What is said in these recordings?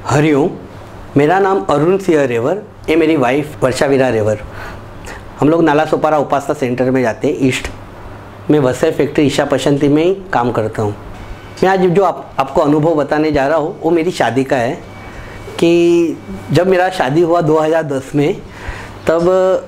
हरिओम। मेरा नाम अरुण सिंह रेवर, ये मेरी वाइफ वर्षा वीरा रेवर। हम लोग नाला सोपारा उपासना सेंटर में जाते हैं ईस्ट में, वसई फैक्ट्री ईशा पशंती में ही काम करता हूँ। मैं आज जो आपको अनुभव बताने जा रहा हूँ वो मेरी शादी का है कि जब मेरा शादी हुआ 2010 में, तब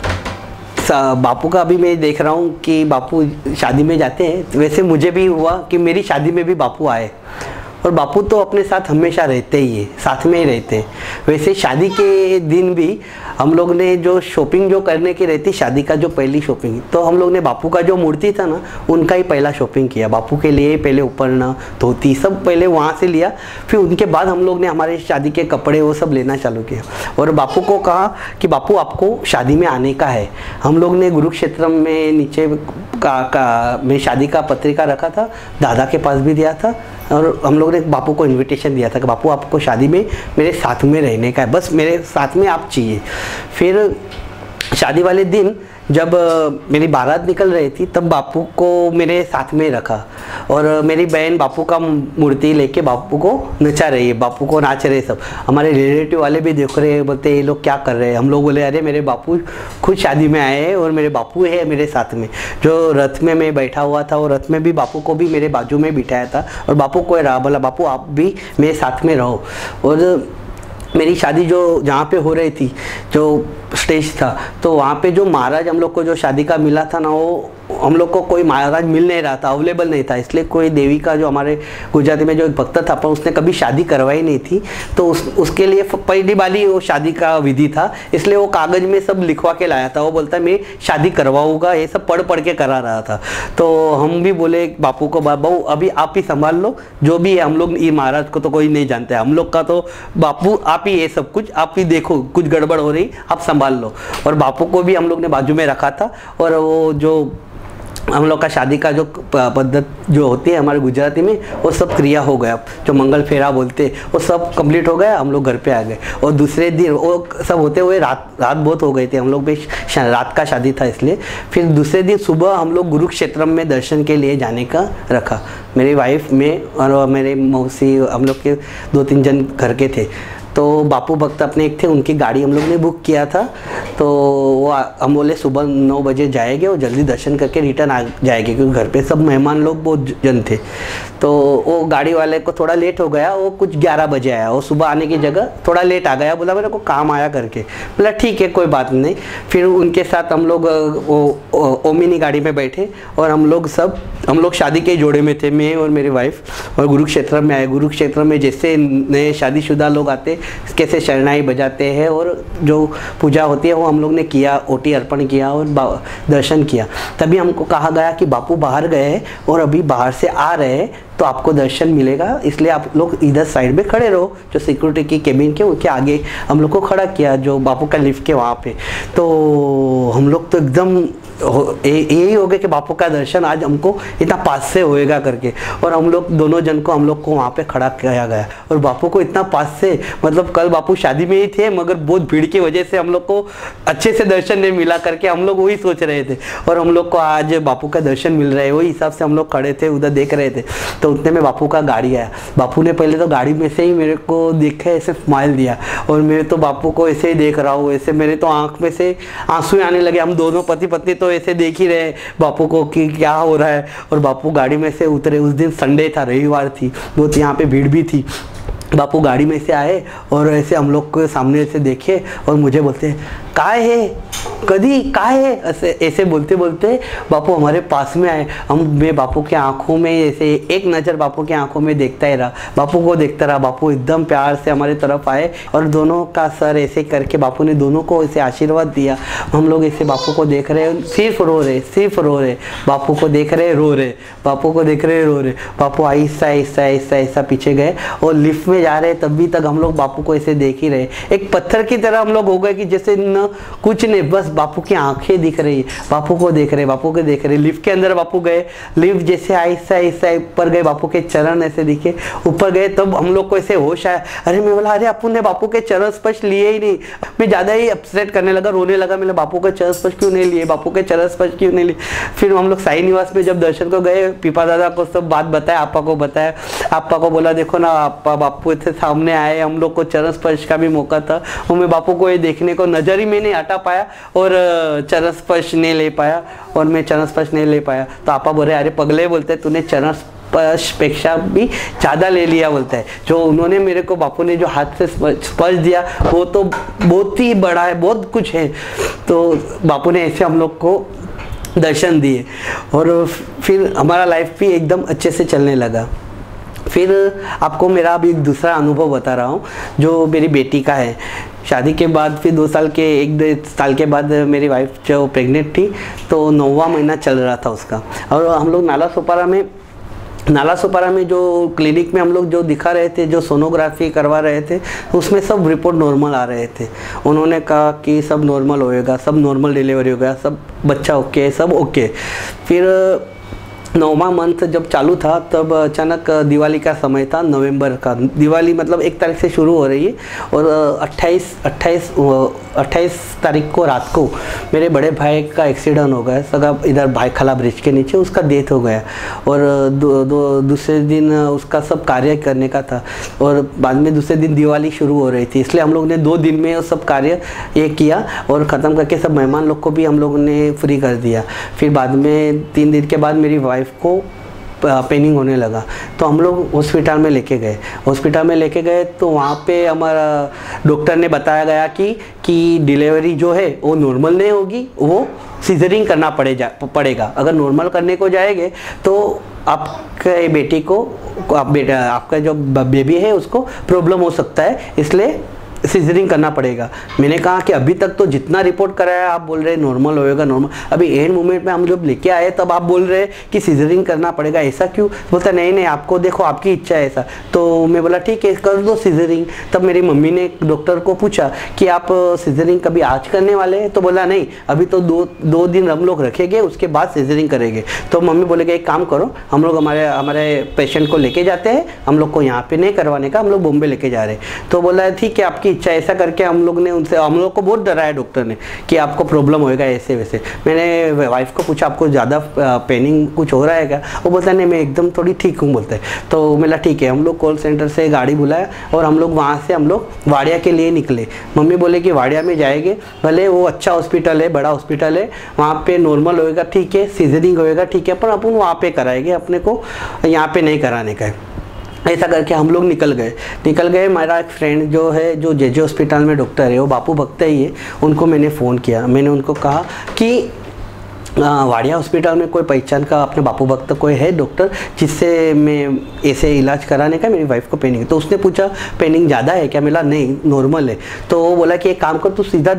बापू का अभी मैं देख रहा हूँ कि बापू शादी में जाते हैं, वैसे मुझे भी हुआ कि मेरी शादी में भी बापू आए। और बापू तो अपने साथ हमेशा रहते ही है, साथ में ही रहते हैं। वैसे शादी के दिन भी हम लोग ने जो शॉपिंग जो करने की रहती, शादी का जो पहली शॉपिंग, तो हम लोग ने बापू का जो मूर्ति था ना, उनका ही पहला शॉपिंग किया। बापू के लिए पहले उपरना, धोती सब पहले वहाँ से लिया, फिर उनके बाद हम लोग ने हमारे शादी के कपड़े वो सब लेना चालू किया। और बापू को कहा कि बापू आपको शादी में आने का है। हम लोग ने कुरुक्षेत्र में नीचे में शादी का पत्रिका रखा था, दादा के पास भी दिया था, और हम लोग ने बापू को इनविटेशन दिया था कि बापू आपको शादी में मेरे साथ में रहने का है, बस मेरे साथ में आप चाहिए। फिर शादी वाले दिन जब मेरी बारात निकल रही थी, तब बापू को मेरे साथ में रखा, और मेरी बहन बापू का मूर्ति लेके बापू को नचा रही है, बापू को नाच रहे सब। हमारे रिलेटिव वाले भी देख रहे हैं, बोलते ये लोग क्या कर रहे हैं। हम लोग बोले अरे मेरे बापू खुद शादी में आए हैं और मेरे बापू है मेरे साथ में। जो रथ में मैं बैठा हुआ था, और रथ में भी बापू को भी मेरे बाजू में बिठाया था, और बापू को रहा, बोला बापू आप भी मेरे साथ में रहो। और मेरी शादी जो जहाँ पे हो रही थी, जो स्टेज था, तो वहाँ पे जो महाराज हम लोग को जो शादी का मिला था ना, वो हम लोग को कोई महाराज मिल नहीं रहा था, अवेलेबल नहीं था। इसलिए कोई देवी का जो हमारे गुजराती में जो एक भक्त था, पर उसने कभी शादी करवाई नहीं थी, तो उसके लिए पहली बारी वो शादी का विधि था, इसलिए वो कागज में सब लिखवा के लाया था। वो बोलता मैं शादी करवाऊंगा, ये सब पढ़ के करा रहा था। तो हम भी बोले बापू को, बाबू अभी आप ही संभाल लो, जो भी है। हम लोग ये महाराज को तो कोई नहीं जानते, हम लोग का तो बापू आप ही, ये सब कुछ आप ही देखो, कुछ गड़बड़ हो रही आप संभाल लो। और बापू को भी हम लोग ने बाजू में रखा था। और वो जो हम लोग का शादी का जो पद्धत जो होती है हमारे गुजराती में, वो सब क्रिया हो गया, जो मंगल फेरा बोलते वो सब कंप्लीट हो गया। हम लोग घर पे आ गए, और दूसरे दिन वो सब होते हुए रात बहुत हो गई थी। हम लोग भी रात का शादी था, इसलिए फिर दूसरे दिन सुबह हम लोग कुरुक्षेत्र में दर्शन के लिए जाने का रखा। मेरी वाइफ में और मेरे मौसी, हम लोग के 2-3 जन घर के थे। तो बापू भक्त अपने एक थे, उनकी गाड़ी हम लोग ने बुक किया था। तो वो हम बोले सुबह 9 बजे जाएंगे और जल्दी दर्शन करके रिटर्न आ जाएंगे, क्योंकि घर पे सब मेहमान लोग बहुत जन थे। तो वो गाड़ी वाले को थोड़ा लेट हो गया, वो कुछ 11 बजे आया। वो सुबह आने की जगह थोड़ा लेट आ गया, बोला मेरे को काम आया करके। बोला ठीक है कोई बात नहीं। फिर उनके साथ हम लोग ओमिनी गाड़ी में बैठे, और हम लोग शादी के जोड़े में थे, मैं और मेरी वाइफ, और कुरुक्षेत्र में आए। कुरुक्षेत्र में जैसे नए शादीशुदा लोग आते कैसे शरणाई बजाते हैं, और जो पूजा होती है वो हम लोग ने किया, ओटी अर्पण किया और दर्शन किया। तभी हमको कहा गया कि बापू बाहर गए हैं और अभी बाहर से आ रहे हैं, तो आपको दर्शन मिलेगा, इसलिए आप लोग इधर साइड में खड़े रहो। जो सिक्योरिटी की केबिन के उनके आगे हम लोग को खड़ा किया, जो बापू का लिफ्ट के वहाँ पे। तो हम लोग तो एकदम यही हो गए कि बापू का दर्शन आज हमको इतना पास से होएगा करके। और हम लोग दोनों जन को हम लोग को वहाँ पे खड़ा किया गया, और बापू को इतना पास से, मतलब कल बापू शादी में ही थे, मगर बहुत भीड़ की वजह से हम लोग को अच्छे से दर्शन नहीं मिला करके हम लोग वही सोच रहे थे। और हम लोग को आज बापू का दर्शन मिल रहा है, वही हिसाब से हम लोग खड़े थे, उधर देख रहे थे। तो उतने में बापू का गाड़ी आया। बापू ने पहले तो गाड़ी में से ही मेरे को देखा, ऐसे स्माइल दिया, और मैं तो बापू को ऐसे ही देख रहा हूँ, ऐसे मेरे तो आंख में से आंसू आने लगे। हम दोनों पति पत्नी तो ऐसे देख ही रहे बापू को कि क्या हो रहा है। और बापू गाड़ी में से उतरे। उस दिन संडे था, रविवार थी, बहुत यहाँ पे भीड़ भी थी। बापू गाड़ी में से आए और ऐसे हम लोग को सामने से देखे, और मुझे बोलते काय है कदी काय है, ऐसे बोलते बोलते बापू हमारे पास में आए। मैं बापू के आंखों में ऐसे एक नज़र बापू के आंखों में देखता ही रहा, बापू को देखता रहा। बापू एकदम प्यार से हमारे तरफ आए, और दोनों का सर ऐसे करके बापू ने दोनों को ऐसे आशीर्वाद दिया। हम लोग ऐसे बापू को देख रहे, सिर्फ रो रहे, बापू को देख रहे, रो रहे, बापू को देख रहे, रो रहे। बापू आहिस्ता आहिस्ता आहिस्ता आहिस्ता पीछे गए, और लिफ्ट में जा रहे, तभी तक हम लोग बापू को ऐसे देख ही रहे। एक पत्थर की तरह हम लोग हो गए कि जैसे न ना कुछ नहीं, बस बापू की आंखें दिख रही, बापू को देख रहे, बापू को देख रहे। लिफ्ट के अंदर बापू गए, लिफ्ट जैसे आहिस्ता आहिस्ता ऊपर गए, बापू के चरण ऐसे दिखे, ऊपर गए तब हम लोग को ऐसे होश आया। अरे मैं बोला अरे अपन ने बापू के चरण स्पर्श लिए ही नहीं। मैं ज़्यादा ही अपसेट करने लगा, रोने लगा। मैंने बापू के चरण स्पर्श क्यों नहीं लिए, बापू के चरण स्पर्श क्यों नहीं लिए। फिर हम लोग साई निवास में जब दर्शन को गए, पीपा दादा को सब बात बताया, आपा को बताया। आपा को बोला देखो ना आपा, बापू थे सामने आए, हम लोग को चरण स्पर्श का भी मौका था, और मैं बापू को ये देखने को नजर ही में नहीं हटा पाया और चरण स्पर्श नहीं ले पाया, और मैं चरण स्पर्श नहीं ले पाया। तो आपा बोले अरे पगले, बोलते तूने चरण स्पर्श भी ज़्यादा ले लिया, बोलता है। जो उन्होंने मेरे को, बापू ने जो हाथ से स्पर्श दिया वो तो बहुत ही बड़ा है, बहुत कुछ है। तो बापू ने ऐसे हम लोग को दर्शन दिए, और फिर हमारा लाइफ भी एकदम अच्छे से चलने लगा। फिर आपको मेरा अभी एक दूसरा अनुभव बता रहा हूँ जो मेरी बेटी का है। शादी के बाद फिर 2 साल के 1 साल के बाद मेरी वाइफ जो प्रेग्नेंट थी, तो 9वां महीना चल रहा था उसका। और हम लोग नाला सोपारा में जो क्लिनिक में हम लोग जो दिखा रहे थे, जो सोनोग्राफी करवा रहे थे, उसमें सब रिपोर्ट नॉर्मल आ रहे थे। उन्होंने कहा कि सब नॉर्मल होएगा, सब नॉर्मल डिलीवरी होगा, सब बच्चा ओके, सब ओके। फिर 9वां मंथ जब चालू था तब अचानक दिवाली का समय था, नवंबर का। दिवाली मतलब 1 तारीख से शुरू हो रही है, और 28 तारीख को रात को मेरे बड़े भाई का एक्सीडेंट हो गया। सगा इधर भाई खला ब्रिज के नीचे उसका डेथ हो गया, और दूसरे दिन उसका सब कार्य करने का था, और बाद में दूसरे दिन दिवाली शुरू हो रही थी, इसलिए हम लोग ने 2 दिन में सब कार्य ये किया और ख़त्म करके सब मेहमान लोग को भी हम लोगों ने फ्री कर दिया। फिर बाद में 3 दिन के बाद मेरी वाइफ को पेनिंग होने लगा, तो हम लोग हॉस्पिटल में लेके गए। तो वहाँ पे हमारा डॉक्टर ने बताया गया कि डिलीवरी जो है वो नॉर्मल नहीं होगी, वो सीजरिंग करना पड़ेगा। अगर नॉर्मल करने को जाएंगे तो आपके बेटी को, आपका जो बेबी है उसको प्रॉब्लम हो सकता है, इसलिए सीजरिंग करना पड़ेगा। मैंने कहा कि अभी तक तो जितना रिपोर्ट कराया आप बोल रहे नॉर्मल होएगा, नॉर्मल। अभी एंड मोमेंट में हम जब लेके आए तब आप बोल रहे कि सीजरिंग करना पड़ेगा, ऐसा क्यों? बोलता नहीं आपको देखो आपकी इच्छा है ऐसा। तो मैं बोला ठीक है कर दो सीजरिंग। तब मेरी मम्मी ने डॉक्टर को पूछा कि आप सीजरिंग कभी आज करने वाले हैं? तो बोला नहीं, अभी तो दो दिन हम लोग रखेंगे, उसके बाद सीजरिंग करेंगे। तो मम्मी बोलेगे एक काम करो, हम लोग हमारे पेशेंट को लेके जाते हैं, हम लोग को यहाँ पे नहीं करवाने का, हम लोग बॉम्बे लेके जा रहे हैं। तो बोला ठीक है आपकी इच्छा। ऐसा करके हम लोग को बहुत डराया डॉक्टर ने कि आपको प्रॉब्लम होएगा ऐसे वैसे। मैंने वाइफ को पूछा आपको ज़्यादा पेनिंग कुछ हो रहा है क्या? वो बोलता नहीं मैं एकदम थोड़ी ठीक हूँ, बोलता है। तो मेरा ठीक है, हम लोग कॉल सेंटर से गाड़ी बुलाया और हम लोग वहाँ से हम लोग वाड़िया के लिए निकले। मम्मी बोले कि वाड़िया में जाएंगे, भले वो अच्छा हॉस्पिटल है, बड़ा हॉस्पिटल है, वहाँ पे नॉर्मल होएगा ठीक है, सीजरिंग होएगा ठीक है, पर अपन वहाँ पे कराएंगे, अपने को यहाँ पे नहीं कराने का है। ऐसा करके हम लोग निकल गए। मेरा एक फ्रेंड जो है, जो जे हॉस्पिटल में डॉक्टर है, वो बापू भक्त ही है, उनको मैंने फ़ोन किया। मैंने उनको कहा कि वाड़िया हॉस्पिटल में कोई पहचान का अपने बापू भक्त कोई है डॉक्टर जिससे मैं ऐसे इलाज कराने का, मेरी वाइफ को पेनिंग। तो उसने पूछा पेनिंग ज़्यादा है क्या? मिला नहीं नॉर्मल है। तो वो बोला कि एक काम कर तू सीधा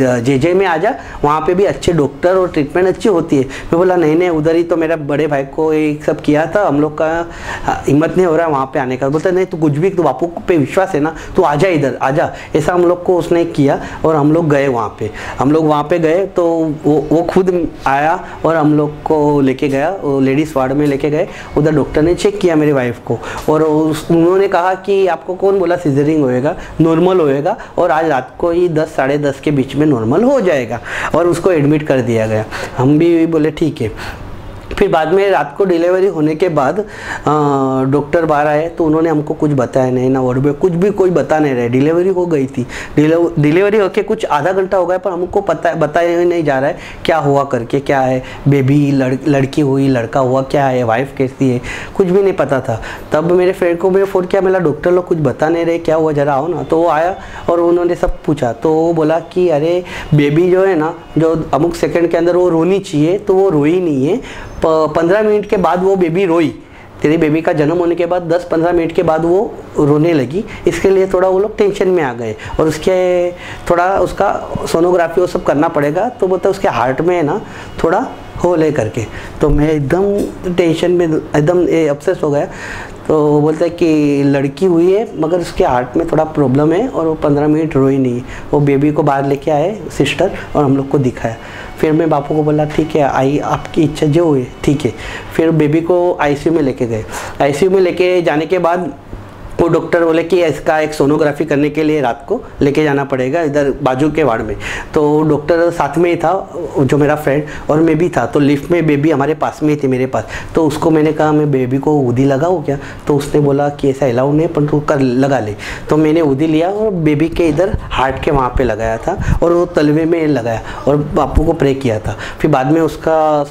जे में आ जा, वहाँ पे भी अच्छे डॉक्टर और ट्रीटमेंट अच्छी होती है। मैं बोला नहीं उधर ही तो मेरा बड़े भाई को एक सब किया था, हम लोग का हिम्मत नहीं हो रहा है वहाँ पर आने का। बोलता नहीं तू कुछ भी, तो बापू पे विश्वास है ना, तू आ जा इधर आ जा। ऐसा हम लोग को उसने किया और हम लोग गए वहाँ पर। हम लोग वहाँ पर गए तो वो खुद आया और हम लोग को लेके गया, लेडीज़ वार्ड में लेके गए। उधर डॉक्टर ने चेक किया मेरी वाइफ को और उन्होंने कहा कि आपको कौन बोला सीजरिंग होएगा, नॉर्मल होएगा, और आज रात को ही 10 साढ़े 10 के बीच में नॉर्मल हो जाएगा, और उसको एडमिट कर दिया गया। हम भी बोले ठीक है। फिर बाद में रात को डिलीवरी होने के बाद डॉक्टर बाहर आए तो उन्होंने हमको कुछ बताया नहीं ना, वार्ड में कुछ भी कोई बता नहीं रहे। डिलीवरी हो गई थी, डिलीवरी होके कुछ आधा घंटा हो गया, पर हमको बताया नहीं जा रहा है क्या हुआ करके, क्या है बेबी, लड़की हुई लड़का हुआ, क्या है, वाइफ कैसी है, कुछ भी नहीं पता था। तब मेरे फ्रेंड को मैं फ़ोन किया, मेरा डॉक्टर लोग कुछ बता नहीं रहे, क्या हुआ जरा आओ ना। तो वो आया और उन्होंने सब पूछा। तो वो बोला कि अरे बेबी जो है ना, जो अमुक सेकंड के अंदर वो रोनी चाहिए, तो वो रोई नहीं है। 15 मिनट के बाद वो बेबी रोई। तेरी बेबी का जन्म होने के बाद 10-15 मिनट के बाद वो रोने लगी। इसके लिए थोड़ा वो लोग टेंशन में आ गए और उसके थोड़ा उसका सोनोग्राफी वो सब करना पड़ेगा। तो बोलते उसके हार्ट में है ना थोड़ा होल है करके। तो मैं एकदम टेंशन में एकदम अपसेस हो गया। तो वो बोलता है कि लड़की हुई है मगर उसके हार्ट में थोड़ा प्रॉब्लम है और वो 15 मिनट रोई नहीं। वो बेबी को बाहर लेके आए सिस्टर और हम लोग को दिखाया। फिर मैं बापू को बोला ठीक है आई आपकी इच्छा जो हुई ठीक है। फिर बेबी को आईसीयू में लेके गए। आईसीयू में लेके जाने के बाद वो डॉक्टर बोले कि इसका एक सोनोग्राफी करने के लिए रात को लेके जाना पड़ेगा इधर बाजू के वार्ड में। तो डॉक्टर साथ में ही था जो मेरा फ्रेंड और मैं भी था। तो लिफ्ट में बेबी हमारे पास में ही थी मेरे पास। तो उसको मैंने कहा मैं बेबी को ऊदी लगाऊँ क्या? तो उसने बोला कि ऐसा अलाउ नहीं है पर तू कर लगा ले। तो मैंने ऊदी लिया और बेबी के इधर हार्ट के वहाँ पर लगाया था और वो तलवे में लगाया और बापू को प्रे किया था। फिर बाद में उसका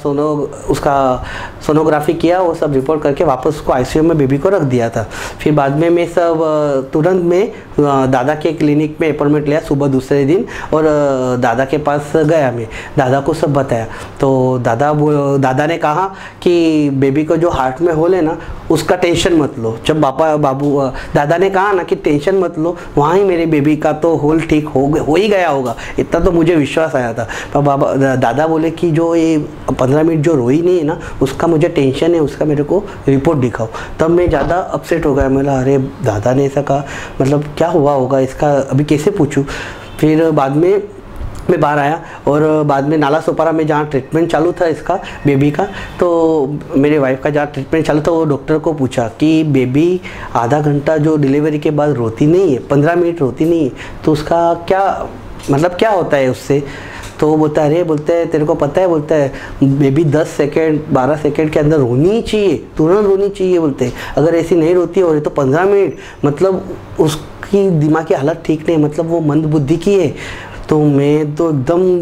सोनोग्राफी किया, वो सब रिपोर्ट करके वापस उसको आईसीयू में बेबी को रख दिया था। फिर बाद में मैं सब तुरंत में दादा के क्लिनिक में अपॉइंटमेंट लिया सुबह दूसरे दिन और दादा के पास गया। मैं दादा को सब बताया। तो दादा ने कहा कि बेबी को जो हार्ट में होल है ना उसका टेंशन मत लो। जब दादा ने कहा ना कि टेंशन मत लो, वहाँ ही मेरे बेबी का तो होल ठीक हो ही गया होगा। इतना तो मुझे विश्वास आया था। पर दादा बोले कि जो ये 15 मिनट जो रोई नहीं है ना उसका मुझे टेंशन है, उसका मेरे को रिपोर्ट दिखाओ। तब मैं ज़्यादा अपसेट हो गया। मैं अरे दादा ने ऐसा कहा, मतलब क्या हुआ होगा इसका, अभी कैसे पूछूं। फिर बाद में मैं बाहर आया और बाद में नाला सोपारा में जहाँ ट्रीटमेंट चालू था इसका बेबी का, तो मेरे वाइफ का जहाँ ट्रीटमेंट चालू था वो डॉक्टर को पूछा कि बेबी आधा घंटा जो डिलीवरी के बाद रोती नहीं है, 15 मिनट रोती नहीं है, तो उसका क्या होता है उससे? तो वो बोलता है अरे बोलते हैं तेरे को पता है, बोलता है बेबी 10 सेकेंड 12 सेकेंड के अंदर रोनी ही चाहिए, तुरंत रोनी चाहिए। बोलते हैं अगर ऐसी नहीं रोती हो रही तो 15 मिनट, मतलब उसकी दिमाग की हालत ठीक नहीं, मतलब वो मंद बुद्धि की है। तो मैं तो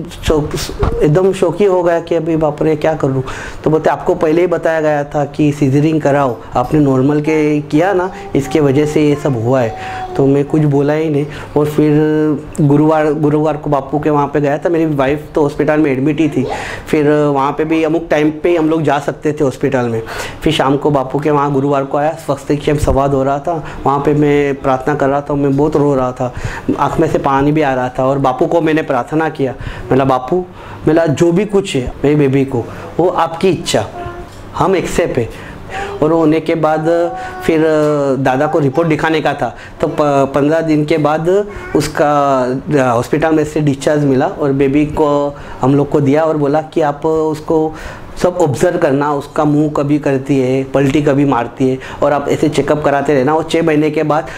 एकदम शौकी हो गया कि अभी बाप रे क्या करूँ। तो बोलते आपको पहले ही बताया गया था कि सीजरिंग कराओ, आपने नॉर्मल के किया ना, इसके वजह से ये सब हुआ है। तो मैं कुछ बोला ही नहीं। और फिर गुरुवार को बापू के वहाँ पे गया था। मेरी वाइफ तो हॉस्पिटल में एडमिट ही थी। फिर वहाँ पे भी अमुक टाइम पे हम लोग जा सकते थे हॉस्पिटल में। फिर शाम को बापू के वहाँ गुरुवार को आया, स्वस्तिक संवाद हो रहा था, वहाँ पे मैं प्रार्थना कर रहा था। मैं बहुत रो रहा था, आँख में से पानी भी आ रहा था। और बापू को मैंने प्रार्थना किया, मेरा बापू मेरा जो भी कुछ है मेरी बेबी को वो आपकी इच्छा, हम एक्सेप्ट है। और होने के बाद फिर दादा को रिपोर्ट दिखाने का था। तो 15 दिन के बाद उसका हॉस्पिटल में से डिस्चार्ज मिला और बेबी को हम लोग को दिया और बोला कि आप उसको सब ऑब्जर्व करना, उसका मुंह कभी करती है, पलटी कभी मारती है, और आप ऐसे चेकअप कराते रहना। और 6 महीने के बाद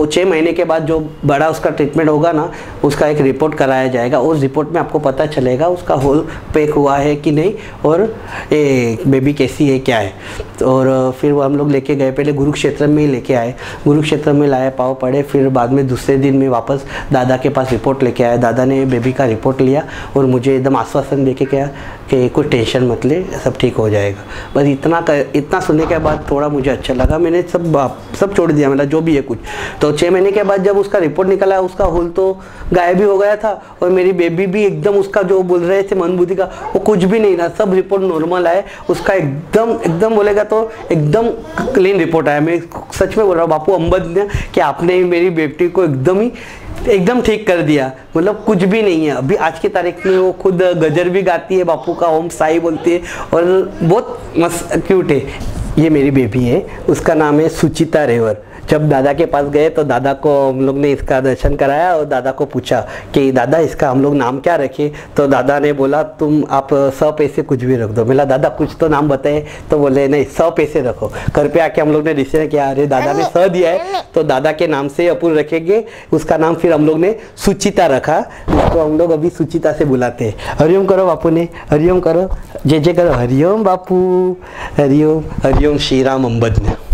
जो बड़ा उसका ट्रीटमेंट होगा ना, उसका एक रिपोर्ट कराया जाएगा। उस रिपोर्ट में आपको पता चलेगा उसका होल पैक हुआ है कि नहीं और बेबी कैसी है क्या है। और फिर वो हम लोग लेके गए, पहले कुरुक्षेत्र में ही लेके आए, कुरुक्षेत्र में लाए, पाँव पड़े। फिर बाद में दूसरे दिन में वापस दादा के पास रिपोर्ट लेके आया। दादा ने बेबी का रिपोर्ट लिया और मुझे एकदम आश्वासन दे के कहा कि कोई टेंशन मत ले, सब ठीक हो जाएगा। बस इतना सुनने के बाद थोड़ा मुझे अच्छा लगा। मैंने सब छोड़ दिया, मतलब जो भी है कुछ। तो 6 महीने के बाद जब उसका रिपोर्ट निकला, उसका होल तो गायब ही हो गया था और मेरी बेबी भी एकदम, उसका जो बोल रहे थे मंदबुद्धि का, वो कुछ भी नहीं था, सब रिपोर्ट नॉर्मल आए। उसका एकदम बोलेगा तो एकदम क्लीन रिपोर्ट आया। मैं सच में बोल रहा हूँ बापू अम्बद कि आपने मेरी बेटी को एकदम ठीक कर दिया, मतलब कुछ भी नहीं है। अभी आज की तारीख में वो खुद गजर भी गाती है, बापू का ओम साई बोलती है और बहुत मस्त क्यूट है। ये मेरी बेबी है, उसका नाम है सुचिता रेवर। जब दादा के पास गए तो दादा को हम लोग ने इसका दर्शन कराया और दादा को पूछा कि दादा इसका हम लोग नाम क्या रखें। तो दादा ने बोला आप 100 पैसे कुछ भी रख दो। मेरा दादा कुछ तो नाम बताए, तो बोले नहीं 100 पैसे रखो। घर पे आके हम लोग ने डिसीजन किया, अरे दादा ने 100 दिया है तो दादा के नाम से अपुन रखेंगे। उसका नाम फिर हम लोग ने सुचिता रखा, जिसको हम लोग अभी सुचिता से बुलाते हैं। हरिओम करो बापू ने, हरिओम करो, जय जय करो, हरिओम बापू, हरिओम हरिओम श्री राम अम्बद ने।